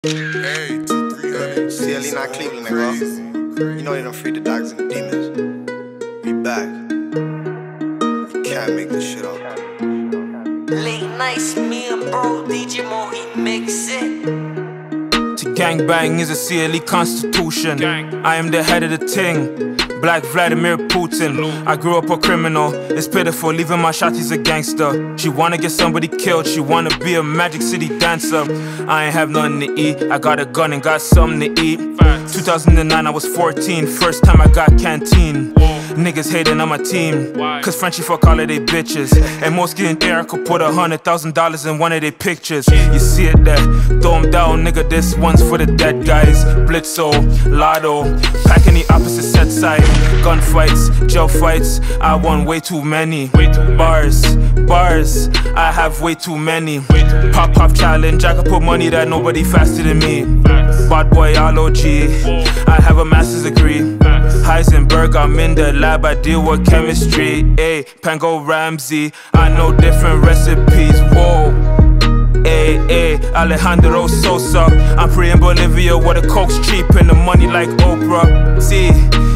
Hey, 2-3. CLE not Cleveland, nigga. You know they done freed the dogs and the demons. We back. You can't make this shit up. Late nights, me and bro, DeeJay Mo, he makes it. To gangbang is a CLE constitution. I am the head of the ting. Black Vladimir Putin. I grew up a criminal. It's pitiful, leaving my shotties a gangster. She wanna get somebody killed. She wanna be a Magic City dancer. I ain't have nothing to eat. I got a gun and got something to eat. 2009, I was 14. First time I got canteen. Niggas hating on my team, cause Frenchie fuck all of they bitches. And most getting air could put $100,000 in one of they pictures. You see it there, throw 'em down, nigga, this one's for the dead guys. Blitzo, Lotto, packing the opposite set side. Gunfights, jail fights, I won way too many. Bars, I have way too many. Pop challenge, I can put money that nobody faster than me. Bad boy, OG, I have a master's degree. Heisenberg, I'm in the lab, I deal with chemistry. Ayy, Pango Ramsey, I know different recipes. Whoa, ayy, Alejandro Sosa. I'm free in Bolivia where the coke's cheap and the money like Oprah. See,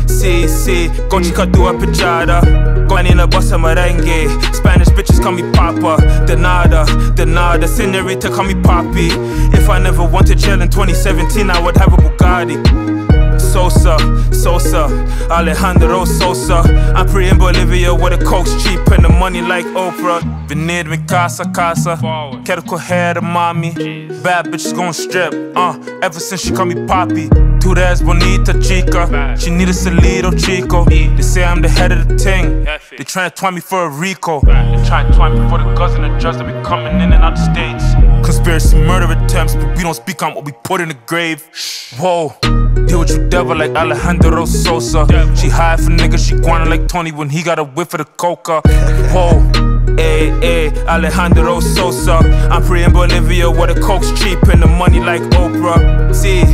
go chica tu a pichada. Going in a bossa merengue. Spanish bitches call me Papa. De nada, senorita call me Papi. If I never went to jail in 2017, I would have a Bugatti. Sosa, Alejandro Sosa. I'm free in Bolivia where the coke's cheap and the money like Oprah. Venir mi casa, quero coger a mommy. Bad bitches gon' strip, ever since she call me Papi. Tu eres bonita chica, she need a Salito Chico. They say I'm the head of the ting, they tryna twine me for a Rico. They tryna twine me for the guns and the drugs that be coming in and out the states. Conspiracy murder attempts, but we don't speak on what we put in the grave. Whoa, deal with you devil like Alejandro Sosa. She high for niggas, she guana like Tony when he got a whiff of the coca. Whoa, ayy, Alejandro Sosa. I'm free in Bolivia where the coke's cheap and the money like Oprah. See,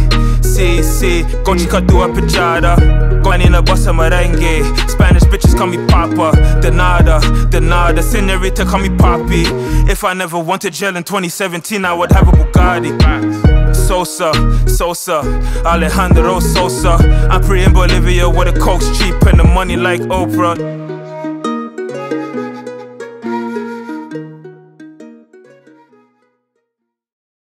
go chica tu a pichada. Going in a bossa merengue. Spanish bitches call me Papa. De nada, senorita call me Papi. If I never went to jail in 2017, I would have a Bugatti. Sosa, Alejandro Sosa. I'm free in Bolivia where the coke's cheap and the money like Oprah.